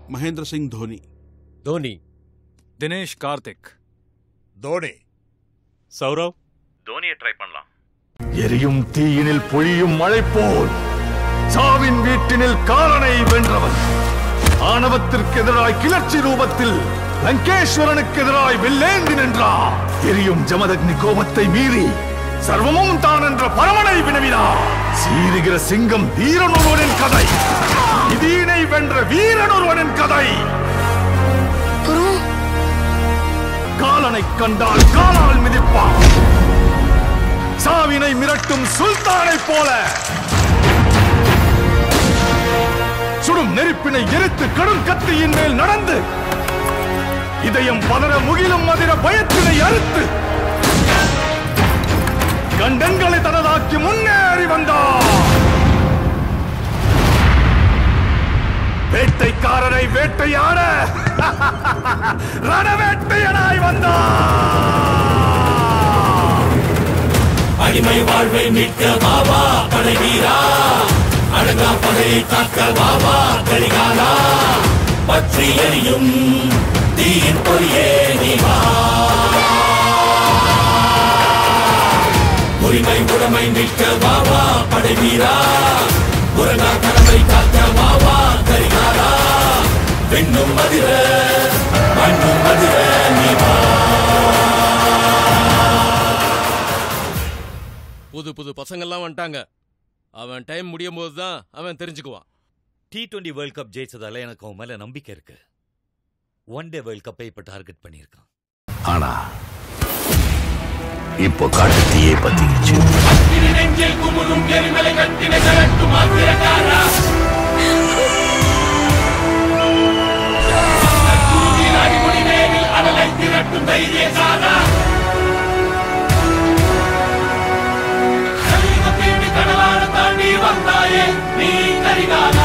மகேந்திர சிங் தோனி. தோனி. தினேஷ் கார்த்திக். தோனி. சௌரவ். தோனியை ட்ரை பண்ணலாம். எரியும் தீயினில் பொழியும் மழை போல் சாவின் வீட்டினில் காலனை வென்றவன். ஆணவத்திற்கு எதிராய் கிளர்ச்சி ரூபத்தில் லங்கேஸ்வரனுக்கு எதிராய் வெள்ளேந்தி நின்றார். எரியும் ஜமதக்னி கோபத்தை மீறி சர்வமும் தான் என்ற பரமனை வினவினார். சீருகிற சிங்கம் வீரன் ஒருவனின் கதை. இதீனை வென்ற வீரன் ஒருவனின் கதை. காலனை கண்டால் காலால் மிதிப்பான். சாவினை மிரட்டும் சுல்தானை போல சுடும் நெருப்பினை எரித்து கடும் கத்தியின் மேல் நடந்து இதயம் பதற முகிலும் மதிர பயத்தினை அறுத்து கண்டங்களை தனதாக்கி முன்னேறி வந்தார். வேட்டைக்காரரை வேட்டையாட ரணவேட்டையனாய் வந்தார். அடிமை வாழ்வை மீட்க பாபா படை வீரா. அடங்கா பகையை காக்க பாபா கரிகாலா. பற்றி எரியும் தீயின் பொறியே நீ வா. உரிமை உடமை மீட்க பாபா படை வீரா. உறங்கா கடமை காக்க பாபா கரிகாலா. பெண்ணும் மதிர மண்ணும் மதிர நீ வா. புது புது பசங்கள்லாம் வந்துட்டாங்க. அவன் டைம் முடியும் போதுதான் அவன் தெரிஞ்சுக்குவான். T20 வேர்ல்ட் கப் ஜெயிச்சதால எனக்கு அவன் மேல நம்பிக்கை இருக்கு. ஒன் டே வேர்ல்ட் கப்பை இப்ப டார்கெட் பண்ணியிருக்கான். ஆனா இப்போ காட்டு தீயை பத்திக்கிச்சு. நெஞ்சில் குமுறும் எரிமலை கட்டின கரட்டும் ஆத்திரக்காரா. அடிமொழி நேரில் அனலை திரட்டும் தைரியசாரா. கடலான தாண்டி வந்தாயே நீ கரிகாலா.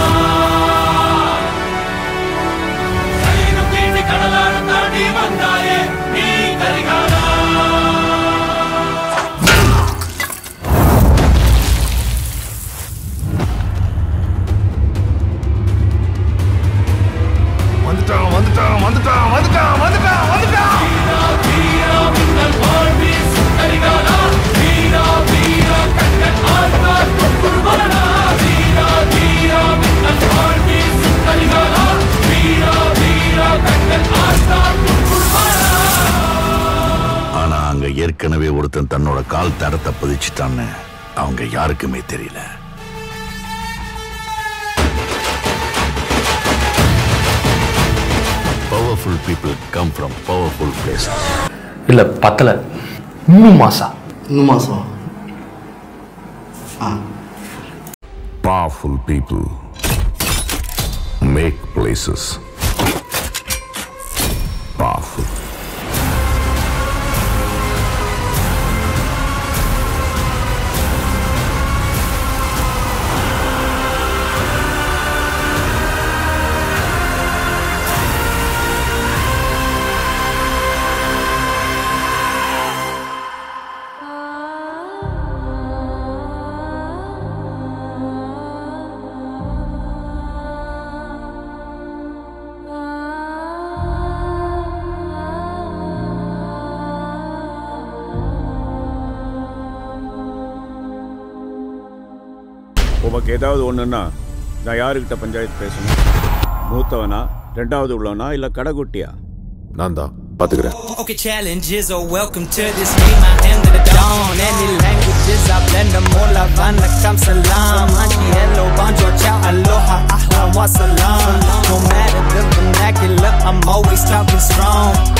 கடலான தாண்டி வந்தாயே நீ கரிகாலா. வந்துட்டான் வந்துட்டான் வந்துட்டான் வந்துட்டான் வந்துட்டான் வந்துட்டான். வீரா மின்னல் வாழ்வி கரிகாலா. வீரா வீரா கண்ணன் ஆழ்வார் குருவரனா. வீரா வீரா மின்னல் வாழ்வி கரிகாலா. வீரா வீரா கண்ணன் ஆழ்வார் குருவரனா. ஆனா அங்க ஏற்கனவே ஒருத்தன் தன்னோட கால் தடத்தை பதிச்சுட்டான்னு அவங்க யாருக்குமே தெரியல. Powerful people come from powerful places. இல்ல பத்தல, இன்னும் மாசா. Powerful people make places powerful. உனக்கு ஏதாவது ஒண்ணுன்னா நான் யாருக்கிட்ட பஞ்சாயத்து பேசணும்? மூத்தவனா, ரெண்டாவது உள்ளவனா, இல்ல கடைக்குட்டியா? நான் தான் பாத்துக்கிறேன். Okay, challenges are welcome to this game. I am the dawn. Any languages I blend them all. Havana, kam salam. Hanji, hello, bonjour, ciao, aloha, ahlan wa salam. No matter the vernacular, I'm always talking strong.